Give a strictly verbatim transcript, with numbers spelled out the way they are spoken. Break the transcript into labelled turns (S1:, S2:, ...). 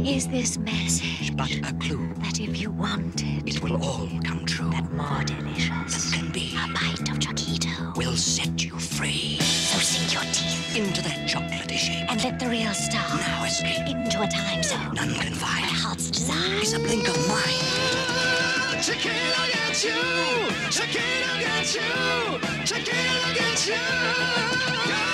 S1: Is this message
S2: but a clue
S1: that if you want it,
S2: it will all come true?
S1: that more delicious
S2: That can be
S1: a bite of Chokito
S2: will set you free
S1: So sink your teeth
S2: into that chocolatey shape
S1: and let the real star
S2: now escape.
S1: into a time zone
S2: None can
S1: where
S2: find
S1: heart's desire
S2: is a blink of mine.
S3: Chokito got you! Chokito got you! Chokito got you!